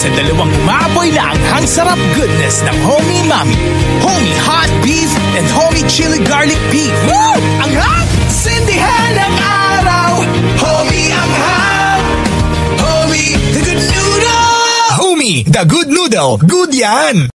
Sa dalawang umaapoy na ang sarap goodness ng Homie Mami. Homie Hot Beef and Homie Chili Garlic Beef. Woo! Ang hap! Sindihan ng araw. Homie ang hap. Homie, the good noodle. Homie, the good noodle. Good yan!